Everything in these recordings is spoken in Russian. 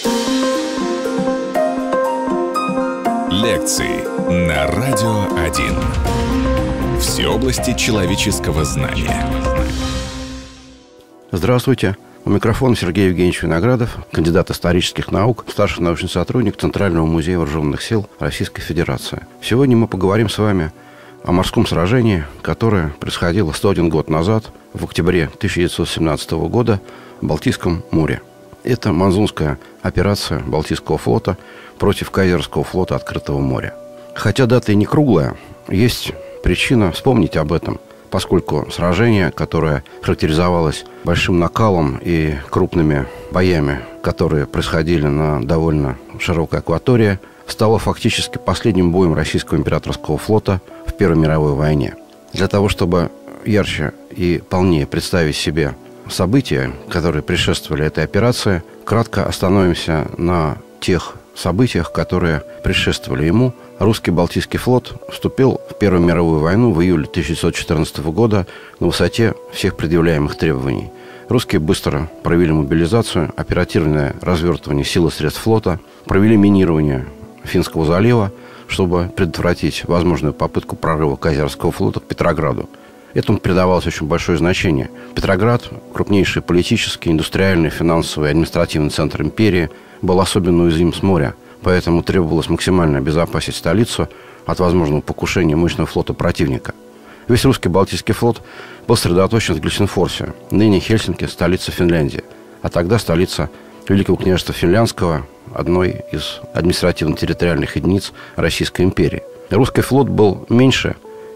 Лекции на Радио 1. Все области человеческого знания. Здравствуйте. У микрофона Сергей Евгеньевич Виноградов, кандидат исторических наук, старший научный сотрудник Центрального музея вооруженных сил Российской Федерации. Сегодня мы поговорим с вами о морском сражении, которое происходило 101 год назад, в октябре 1917 года, в Балтийском море. Это Манзунская операция Балтийского флота против Кайзерского флота Открытого моря. Хотя дата и не круглая, есть причина вспомнить об этом, поскольку сражение, которое характеризовалось большим накалом и крупными боями, которые происходили на довольно широкой акватории, стало фактически последним боем российского императорского флота в Первой мировой войне. Для того, чтобы ярче и полнее представить себе события, которые предшествовали этой операции, кратко остановимся на тех событиях, которые предшествовали ему. Русский Балтийский флот вступил в Первую мировую войну в июле 1914 года на высоте всех предъявляемых требований. Русские быстро провели мобилизацию, оперативное развертывание сил и средств флота, провели минирование Финского залива, чтобы предотвратить возможную попытку прорыва Кайзерского флота к Петрограду. Этому придавалось очень большое значение. Петроград, крупнейший политический, индустриальный, финансовый и административный центр империи, был особенно уязвим с моря, поэтому требовалось максимально обезопасить столицу от возможного покушения мощного флота противника. Весь русский Балтийский флот был сосредоточен в Гельсингфорсе, ныне Хельсинки, столица Финляндии, а тогда столица Великого княжества Финляндского, одной из административно-территориальных единиц Российской империи. Русский флот был меньше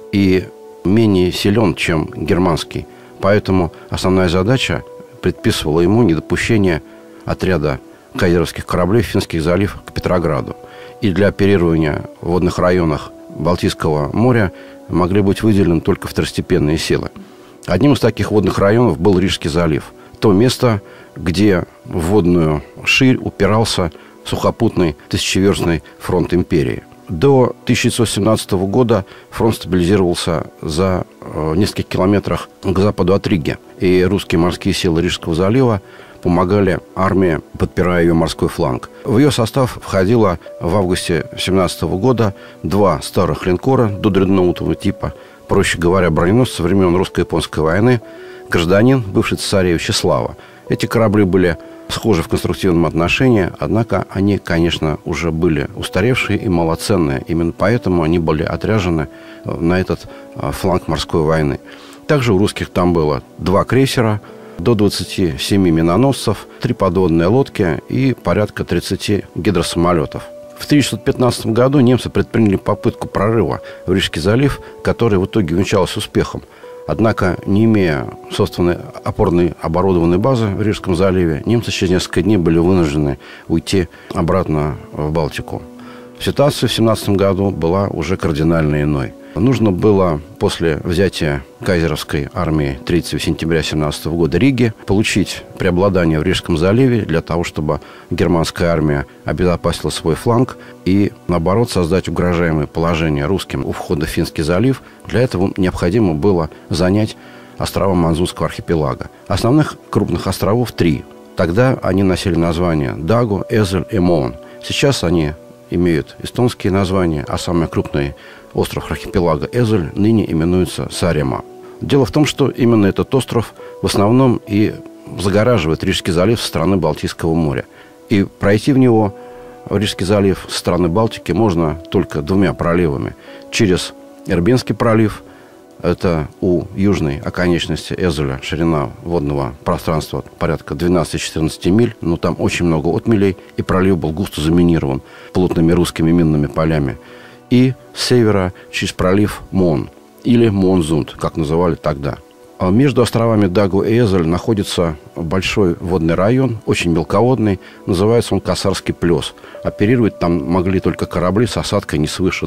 и менее силен, чем германский, поэтому основная задача предписывала ему недопущение отряда кайзеровских кораблей в Финский залив к Петрограду. И для оперирования в водных районах Балтийского моря могли быть выделены только второстепенные силы. Одним из таких водных районов был Рижский залив. То место, где в водную ширь упирался сухопутный тысячеверстный фронт империи. До 1917 года фронт стабилизировался за нескольких километрах к западу от Риги. И русские морские силы Рижского залива помогали армии, подпирая ее морской фланг. В ее состав входило в августе 1917 года 2 старых линкора додредноутового типа, проще говоря, броненосцы времен русско-японской войны, гражданин, бывший цесаревич и Слава. Эти корабли были схожи в конструктивном отношении, однако они, конечно, уже были устаревшие и малоценные. Именно поэтому они были отряжены на этот фланг морской войны. Также у русских там было 2 крейсера, до 27 миноносцев, 3 подводные лодки и порядка 30 гидросамолетов. В 1915 году немцы предприняли попытку прорыва в Рижский залив, который в итоге увенчался успехом. Однако, не имея собственной опорной оборудованной базы в Рижском заливе, немцы через несколько дней были вынуждены уйти обратно в Балтику. Ситуация в 1917 году была уже кардинально иной. Нужно было после взятия кайзеровской армии 3 сентября 1917 года Риги получить преобладание в Рижском заливе для того, чтобы германская армия обезопасила свой фланг и, наоборот, создать угрожаемое положение русским у входа в Финский залив. Для этого необходимо было занять острова Манзунского архипелага. Основных крупных островов 3. Тогда они носили названия Дагу, Эзель и Моон. Сейчас они имеют эстонские названия, а самый крупный остров архипелага Эзель ныне именуется Сааремаа. Дело в том, что именно этот остров в основном и загораживает Рижский залив со стороны Балтийского моря. И пройти в него, в Рижский залив со стороны Балтики, можно только 2 проливами. Через Эрбенский пролив, это у южной оконечности Эзеля, ширина водного пространства порядка 12-14 миль, но там очень много отмелей, и пролив был густо заминирован плотными русскими минными полями. И с севера через пролив Моон, или Моонзунд, как называли тогда. А между островами Дагу и Эзель находится большой водный район, очень мелководный, называется он Косарский плес. Оперировать там могли только корабли с осадкой не свыше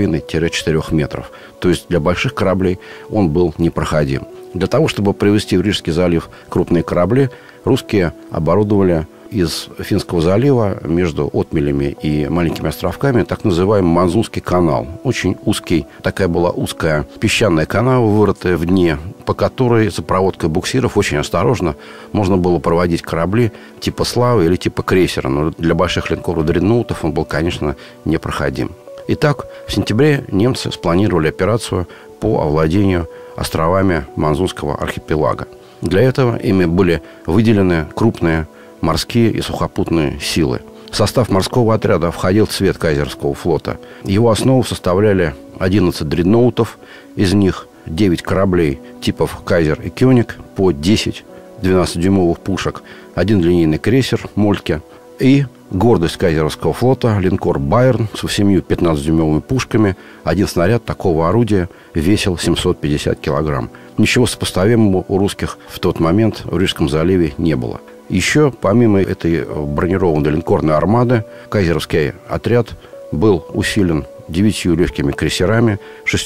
2,5-4 метров. То есть для больших кораблей он был непроходим. Для того, чтобы привести в Рижский залив крупные корабли, русские оборудовали из Финского залива между отмелями и маленькими островками так называемый Манзунский канал. Очень узкий, такая была узкая песчаная канава, вырытая в дне, по которой за проводкой буксиров очень осторожно можно было проводить корабли типа «Славы» или типа крейсера. Но для больших линкоров-дредноутов он был, конечно, непроходим. Итак, в сентябре немцы спланировали операцию по овладению островами Манзунского архипелага. Для этого ими были выделены крупные морские и сухопутные силы. В состав морского отряда входил цвет Кайзерского флота. Его основу составляли 11 дредноутов, из них 9 кораблей типов «Кайзер» и «Кёник» по 10 12-дюймовых пушек, один линейный крейсер «Мольтке» и гордость Кайзеровского флота линкор «Байерн» со 7 15-дюймовыми пушками. Один снаряд такого орудия весил 750 килограмм. Ничего сопоставимого у русских в тот момент в Рижском заливе не было. Еще, помимо этой бронированной линкорной армады, кайзеровский отряд был усилен 9 легкими крейсерами,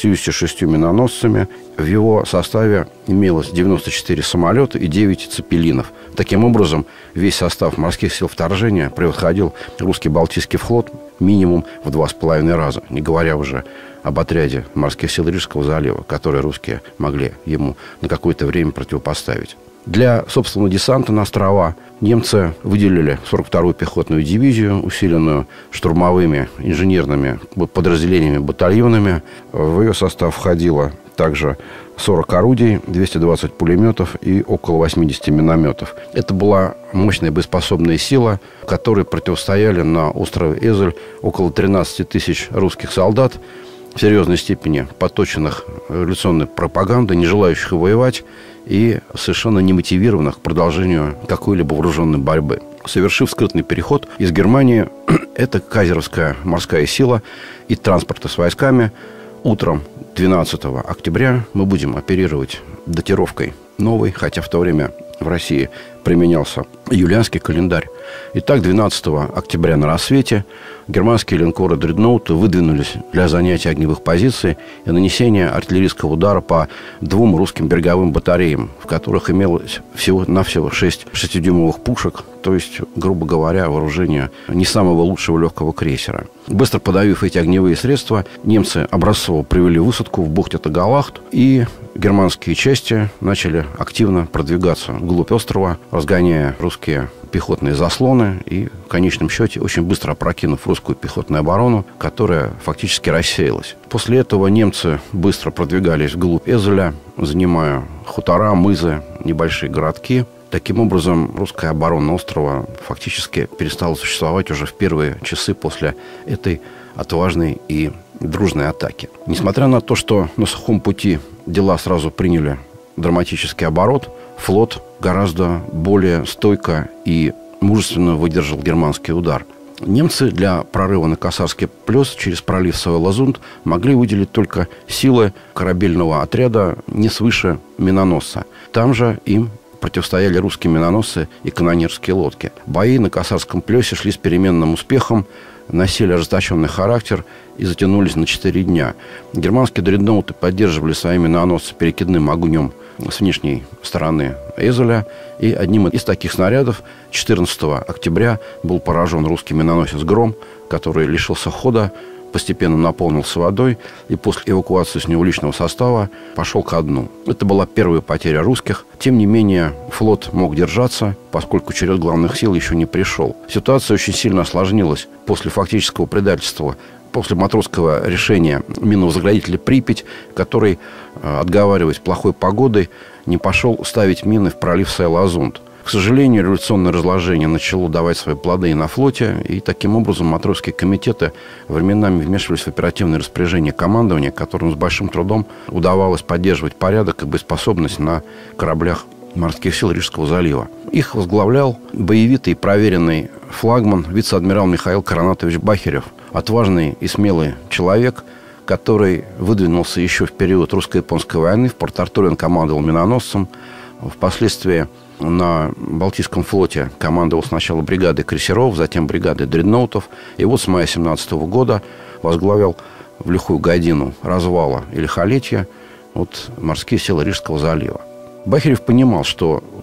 66 миноносцами. В его составе имелось 94 самолета и 9 цепелинов. Таким образом, весь состав морских сил вторжения превосходил русский Балтийский флот минимум в 2,5 раза, не говоря уже об отряде морских сил Рижского залива, которые русские могли ему на какое-то время противопоставить. Для собственного десанта на острова немцы выделили 42-ю пехотную дивизию, усиленную штурмовыми инженерными подразделениями, батальонами. В ее состав входило также 40 орудий, 220 пулеметов и около 80 минометов. Это была мощная боеспособная сила, которой противостояли на острове Эзель около 13 тысяч русских солдат, в серьезной степени подточенных революционной пропагандой, не желающих воевать и совершенно немотивированных к продолжению какой-либо вооруженной борьбы. Совершив скрытный переход из Германии, эта кайзеровская морская сила и транспорта с войсками утром 12 октября мы будем оперировать датировкой новой, хотя в то время в России применялся юлианский календарь. Итак, 12 октября на рассвете германские линкоры-дредноуты выдвинулись для занятия огневых позиций и нанесения артиллерийского удара по 2 русским береговым батареям, в которых имелось всего-навсего 6 6-дюймовых пушек, то есть, грубо говоря, вооружение не самого лучшего легкого крейсера. Быстро подавив эти огневые средства, немцы образцово провели высадку в бухте Тагалахт, и германские части начали активно продвигаться вглубь острова, разгоняя русские пехотные заслоны и, в конечном счете, очень быстро опрокинув русскую пехотную оборону, которая фактически рассеялась. После этого немцы быстро продвигались вглубь Эзеля, занимая хутора, мызы, небольшие городки. Таким образом, русская оборона острова фактически перестала существовать уже в первые часы после этой отважной и дружной атаки. Несмотря на то, что на сухом пути дела сразу приняли драматический оборот, флот гораздо более стойко и мужественно выдержал германский удар. Немцы для прорыва на Касарский плес через пролив Савелазунд могли выделить только силы корабельного отряда не свыше миноносца. Там же им противостояли русские миноносцы и канонерские лодки. Бои на Касарском плесе шли с переменным успехом, носили ожесточенный характер и затянулись на 4 дня. Германские дредноуты поддерживали свои миноносцы перекидным огнем с внешней стороны Эзеля, и одним из таких снарядов 14 октября был поражен русский миноносец «Гром», который лишился хода, постепенно наполнился водой и после эвакуации с него личного состава пошел ко дну. Это была первая потеря русских. Тем не менее, флот мог держаться, поскольку черед главных сил еще не пришел. Ситуация очень сильно осложнилась после фактического предательства, после матросского решения минозаградителя «Припять», который, отговариваясь плохой погодой, не пошел ставить мины в пролив Савелазунд. К сожалению, революционное разложение начало давать свои плоды и на флоте, и таким образом матросские комитеты временами вмешивались в оперативное распоряжение командования, которым с большим трудом удавалось поддерживать порядок и боеспособность на кораблях морских сил Рижского залива. Их возглавлял боевитый и проверенный флагман вице-адмирал Михаил Коронатович Бахерев, отважный и смелый человек, который выдвинулся еще в период русско-японской войны. В Порт-Артуре он командовал миноносцем, впоследствии на Балтийском флоте командовал сначала бригадой крейсеров, затем бригадой дредноутов. И вот с мая 1917 года возглавил в лихую годину развала и лихолетия морские силы Рижского залива. Бахерев понимал, что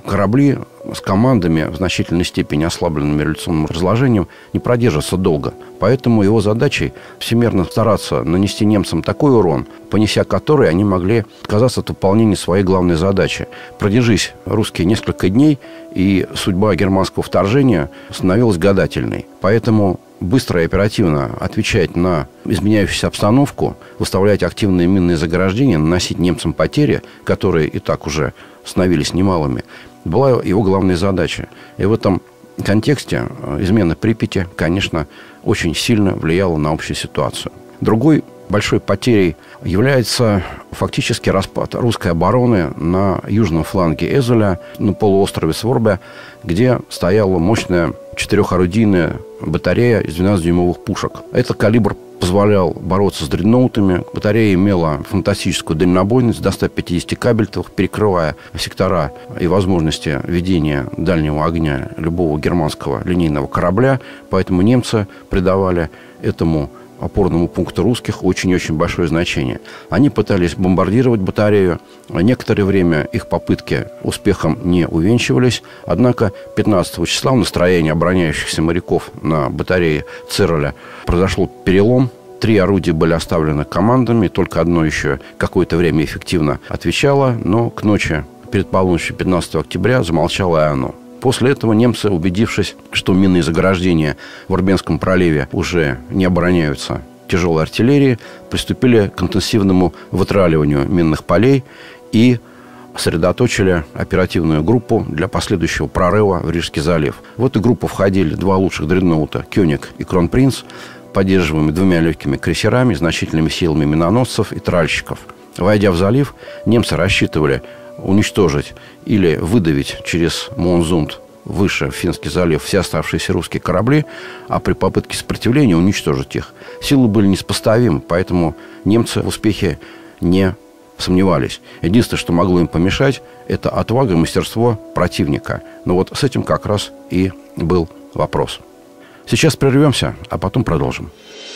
корабли с командами, в значительной степени ослабленными революционным разложением, не продержатся долго. Поэтому его задачей всемерно стараться нанести немцам такой урон, понеся который они могли отказаться от выполнения своей главной задачи. Продержись русские несколько дней, и судьба германского вторжения становилась гадательной. Поэтому быстро и оперативно отвечать на изменяющуюся обстановку, выставлять активные минные заграждения, наносить немцам потери, которые и так уже становились немалыми, была его главная задача. И в этом контексте измена Припяти, конечно, очень сильно влияла на общую ситуацию. Другой большой потерей является фактически распад русской обороны на южном фланге Эзеля, на полуострове Сворбя, где стояла мощная 4-орудийная батарея из 12-дюймовых пушек. Этот калибр позволял бороться с дредноутами. Батарея имела фантастическую дальнобойность до 150 кабельтовых, перекрывая сектора и возможности ведения дальнего огня любого германского линейного корабля. Поэтому немцы придавали этому опорному пункту русских очень-очень большое значение. Они пытались бомбардировать батарею. Некоторое время их попытки успехом не увенчивались. Однако 15 числа в настроении обороняющихся моряков на батарее Цирроля произошел перелом. 3 орудия были оставлены командами. Только одно еще какое-то время эффективно отвечало. Но к ночи перед полуночью 15 октября замолчало и оно. После этого немцы, убедившись, что минные заграждения в Урбенском проливе уже не обороняются тяжелой артиллерией, приступили к интенсивному вытраливанию минных полей и сосредоточили оперативную группу для последующего прорыва в Рижский залив. В эту группу входили 2 лучших дредноута «Кёниг» и «Кронпринц», поддерживаемые 2 легкими крейсерами, значительными силами миноносцев и тральщиков. Войдя в залив, немцы рассчитывали уничтожить или выдавить через Моонзунд выше в Финский залив все оставшиеся русские корабли, а при попытке сопротивления уничтожить их. Силы были неспоставимы, поэтому немцы в успехе не сомневались. Единственное, что могло им помешать, это отвага и мастерство противника. Но вот с этим как раз и был вопрос. Сейчас прервемся, а потом продолжим.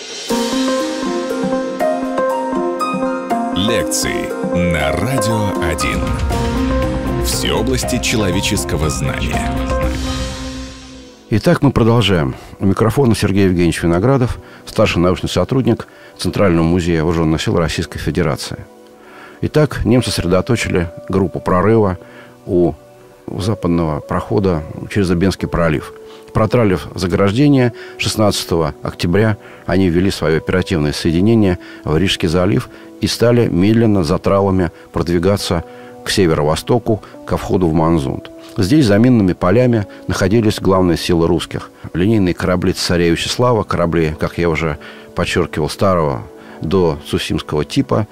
Лекции на Радио 1. Все области человеческого знания. Итак, мы продолжаем. У микрофона Сергей Евгеньевич Виноградов, старший научный сотрудник Центрального музея вооруженных сил Российской Федерации. Итак, немцы сосредоточили группу прорыва у западного прохода через Урбенский пролив. Протралив заграждение, 16 октября они ввели свое оперативное соединение в Рижский залив и стали медленно за тралами продвигаться к северо-востоку, ко входу в Моонзунд. Здесь за минными полями находились главные силы русских. Линейные корабли «Царевича Слава», корабли, как я уже подчеркивал, старого до Цусимского типа,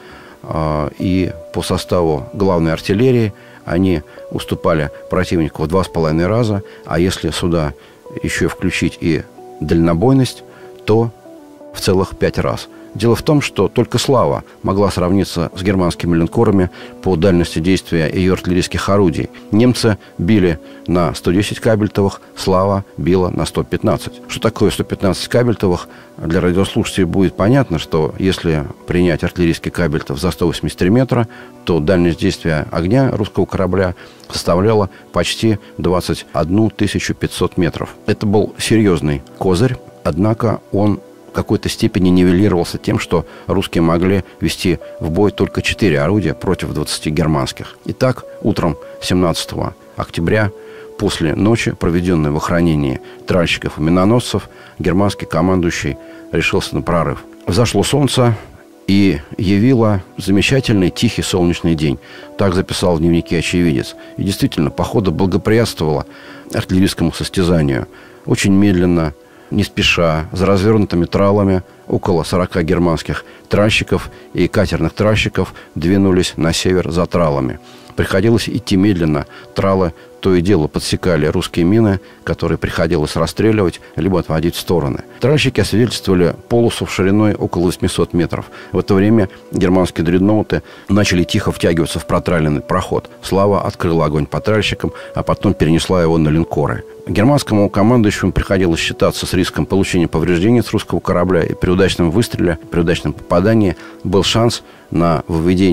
и по составу главной артиллерии они уступали противнику в 2,5 раза, а если сюда еще включить и дальнобойность, то в целых 5 раз. Дело в том, что только «Слава» могла сравниться с германскими линкорами по дальности действия ее артиллерийских орудий. Немцы били на 110 кабельтовых, «Слава» била на 115. Что такое 115 кабельтовых? Для радиослушателей будет понятно, что если принять артиллерийский кабельтов за 183 метра, то дальность действия огня русского корабля составляла почти 21 500 метров. Это был серьезный козырь, однако он в какой-то степени нивелировался тем, что русские могли вести в бой только 4 орудия против 20 германских. Итак, утром 17 октября, после ночи, проведенной в охранении тральщиков и миноносцев, германский командующий решился на прорыв. Взошло солнце и явило замечательный тихий солнечный день. Так записал в дневнике очевидец. И действительно, походу благоприятствовало артиллерийскому состязанию. Очень медленно, не спеша, за развернутыми тралами, около 40 германских тральщиков и катерных тральщиков двинулись на север за тралами. Приходилось идти медленно. Тралы то и дело подсекали русские мины, которые приходилось расстреливать, либо отводить в стороны. Тральщики освидетельствовали полосу шириной около 800 метров. В это время германские дредноуты начали тихо втягиваться в протральный проход. «Слава» открыла огонь по тральщикам, а потом перенесла его на линкоры. Германскому командующему приходилось считаться с риском получения повреждений с русского корабля, и при удачном выстреле, при удачном попадании был шанс на выведение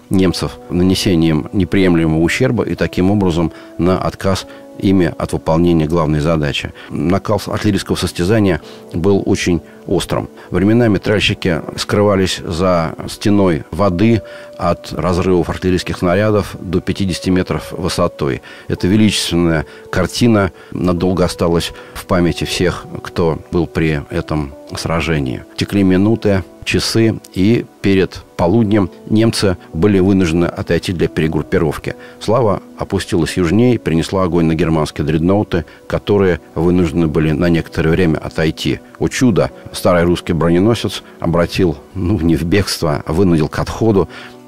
немцев нанесением неприемлемого ущерба и таким образом на отказ ими от выполнения главной задачи. Накал артиллерийского состязания был очень острым. Временами тральщики скрывались за стеной воды от разрывов артиллерийских снарядов до 50 метров высотой. Эта величественная картина надолго осталась в памяти всех, кто был при этом сражении. Текли минуты, часы, и перед полуднем немцы были вынуждены отойти для перегруппировки. «Слава» опустилась южнее, принесла огонь на германские дредноуты, которые вынуждены были на некоторое время отойти. О чудо! Старый русский броненосец обратил, не в бегство, а вынудил к отходу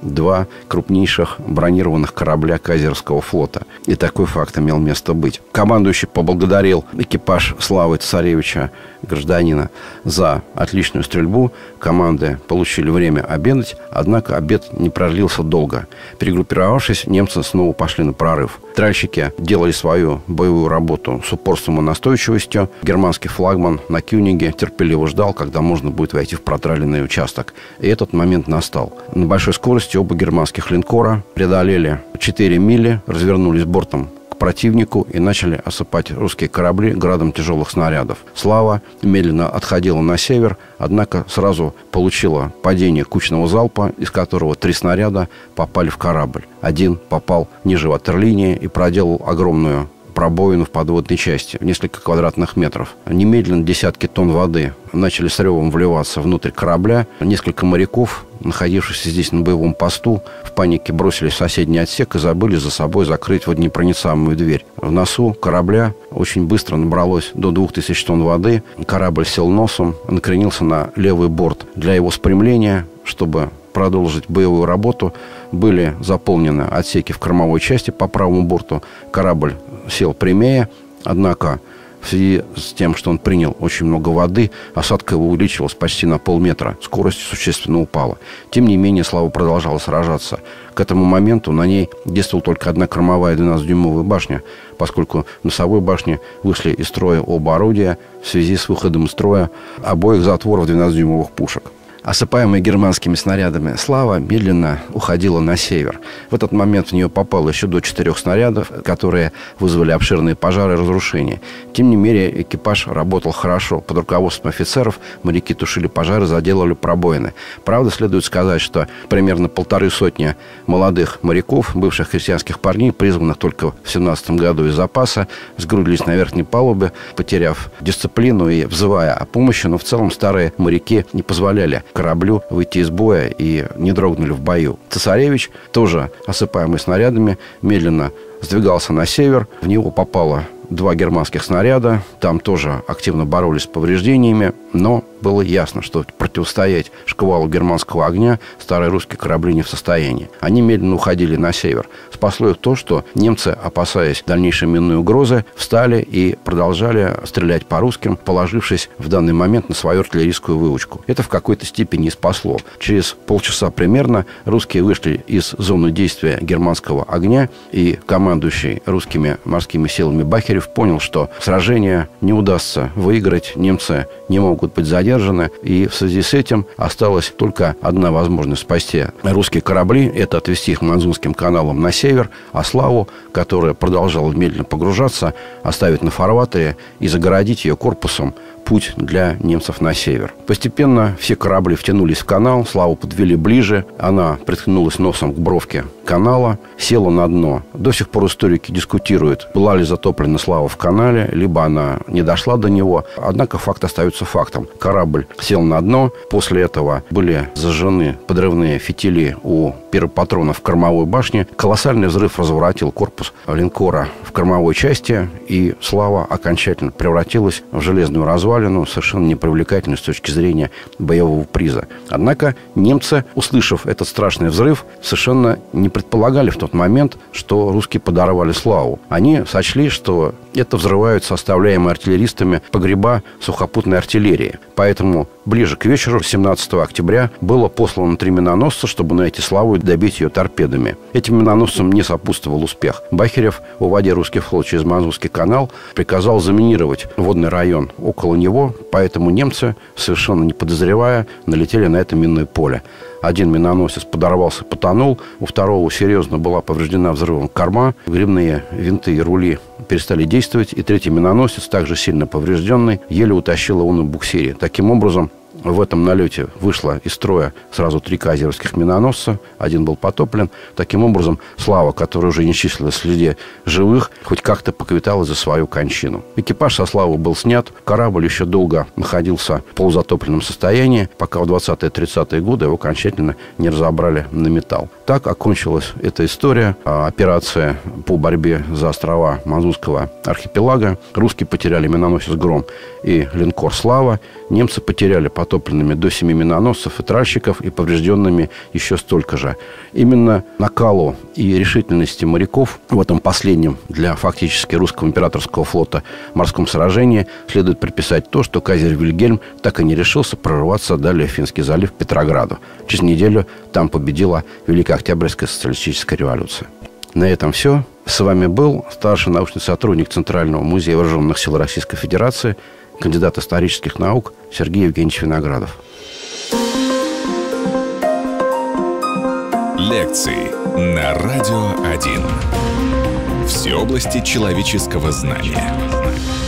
2 крупнейших бронированных корабля Кайзерского флота. И такой факт имел место быть. Командующий поблагодарил экипаж «Славы» царевича, гражданина, за отличную стрельбу. Команды получили время обедать, однако обед не продлился долго. Перегруппировавшись, немцы снова пошли на прорыв. Тральщики делали свою боевую работу с упорством и настойчивостью. Германский флагман на Кёниге терпеливо ждал, когда можно будет войти в протраленный участок. И этот момент настал. На большой скорости оба германских линкора преодолели 4 мили, развернулись бортом к противнику и начали осыпать русские корабли градом тяжелых снарядов. «Слава» медленно отходила на север, однако сразу получила падение кучного залпа, из которого 3 снаряда попали в корабль. Один попал ниже ватерлинии и проделал огромную пробоину в подводной части в несколько квадратных метров. Немедленно десятки тонн воды начали с ревом вливаться внутрь корабля. Несколько моряков, находившихся здесь на боевом посту, в панике бросились в соседний отсек и забыли за собой закрыть водонепроницаемую дверь. В носу корабля очень быстро набралось до 2000 тонн воды. Корабль сел носом, накренился на левый борт. Для его спрямления, чтобы продолжить боевую работу, были заполнены отсеки в кормовой части по правому борту. Корабль сел прямее, однако в связи с тем, что он принял очень много воды, осадка его увеличилась почти на полметра. Скорость существенно упала. Тем не менее, «Слава» продолжала сражаться. К этому моменту на ней действовала только одна кормовая 12-дюймовая башня, поскольку в носовой башне вышли из строя оба орудия в связи с выходом из строя обоих затворов 12-дюймовых пушек. Осыпаемая германскими снарядами «Слава» медленно уходила на север. В этот момент в нее попало еще до 4 снарядов, которые вызвали обширные пожары и разрушения. Тем не менее, экипаж работал хорошо. Под руководством офицеров моряки тушили пожары, заделали пробоины. Правда, следует сказать, что примерно 150 молодых моряков, бывших крестьянских парней, призванных только в 17 году из запаса, сгрудились на верхней палубе, потеряв дисциплину и взывая о помощи, но в целом старые моряки не позволяли кораблю выйти из боя и не дрогнули в бою. Цесаревич, тоже осыпаемый снарядами, медленно сдвигался на север. В него попало 2 германских снаряда. Там тоже активно боролись с повреждениями, но было ясно, что противостоять шквалу германского огня старые русские корабли не в состоянии. Они медленно уходили на север. Спасло их то, что немцы, опасаясь дальнейшей минной угрозы, встали и продолжали стрелять по русским, положившись в данный момент на свою артиллерийскую выучку. Это в какой-то степени спасло. Через полчаса примерно русские вышли из зоны действия германского огня, и командующий русскими морскими силами Бахерев понял, что сражение не удастся выиграть, немцы не могут быть задержаны, и в связи с этим осталась только одна возможность спасти русские корабли – это отвести их Манзунским каналом на север, а «Славу», которая продолжала медленно погружаться, оставить на фарватере и загородить ее корпусом путь для немцев на север. Постепенно все корабли втянулись в канал, «Славу» подвели ближе, она приткнулась носом к бровке канала, села на дно. До сих пор историки дискутируют, была ли затоплена «Слава» в канале, либо она не дошла до него. Однако факт остается фактом. Корабль сел на дно, после этого были зажжены подрывные фитили у пиропатронов в кормовой башне. Колоссальный взрыв разворотил корпус линкора в кормовой части, и «Слава» окончательно превратилась в железную развалину, совершенно непривлекательную с точки зрения боевого приза. Однако немцы, услышав этот страшный взрыв, совершенно не предполагали в тот момент, что русские подорвали «Славу». Они сочли, что это взрываются оставляемые артиллеристами погреба сухопутной артиллерии. Поэтому ближе к вечеру, 17 октября, было послано 3 миноносца, чтобы найти «Славу» и добить ее торпедами. Этим миноносцам не сопутствовал успех. Бахерев, уводя русский флот через Манзунский канал, приказал заминировать водный район около него, поэтому немцы, совершенно не подозревая, налетели на это минное поле. Один миноносец подорвался, потонул. У второго серьезно была повреждена взрывом корма. Гребные винты и рули перестали действовать. И третий миноносец, также сильно поврежденный, еле утащил его на буксире. Таким образом, в этом налете вышло из строя сразу 3 кайзеровских миноносца. Один был потоплен. Таким образом, «Слава», которая уже не числилась среди живых, хоть как-то поквиталась за свою кончину. Экипаж со «Славы» был снят. Корабль еще долго находился в полузатопленном состоянии, пока в 20-30-е годы его окончательно не разобрали на металл. Так окончилась эта история. Операция по борьбе за острова Мазурского архипелага. Русские потеряли миноносец «Гром» и линкор «Слава». Немцы потеряли потопленными до 7 миноносцев и тральщиков и поврежденными еще столько же. Именно накалу и решительности моряков в этом последнем для фактически русского императорского флота морском сражении следует приписать то, что кайзер Вильгельм так и не решился прорваться далее в Финский залив к Петрограду. Через неделю там победила Великая Октябрьская социалистическая революция. На этом все. С вами был старший научный сотрудник Центрального музея вооруженных сил Российской Федерации, кандидат исторических наук Сергей Евгеньевич Виноградов. Лекции на Радио 1. Все области человеческого знания.